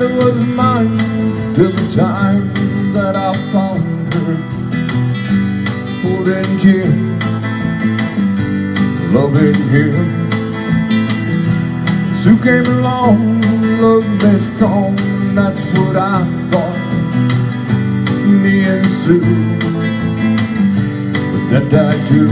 was mine till the time that I found her, holding Jim, loving him. Sue came along, loved me strong, that's what I thought, me and Sue, but that died too.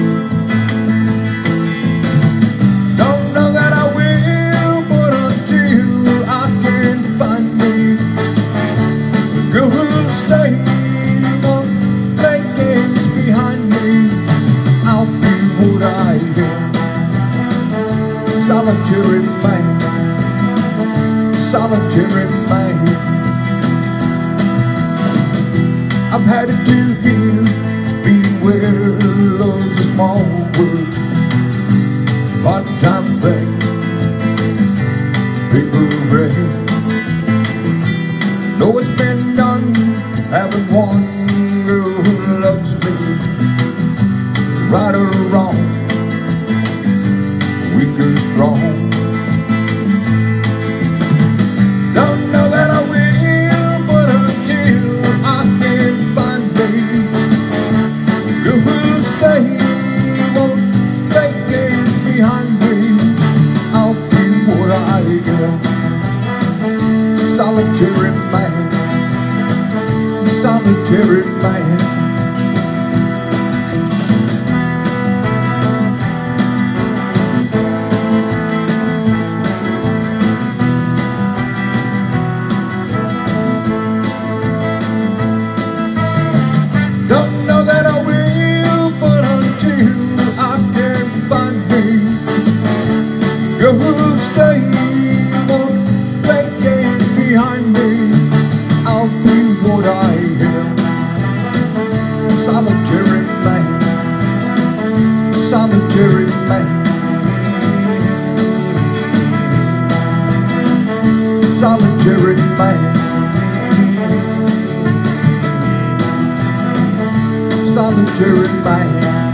Don't know that I will, but until I can find me a girl who'll stay, won't play games behind me, I'll be what I am. Solitary man, solitary man. I've had it to give, being where love's a small word, part-time thing, paper bread. Know it's been done, having one girl who loves me, right or wrong, weak or strong. Don't know that I will, but until I can find me a girl who'll stay, won't play games behind me, I'll be what I am. Solitary man, solitary man. Don't know that I will, but until I can find me a girl who'll stay, won't play games behind me, I'll be what I am. Solitary man, solitary man, solitary man, solitary man.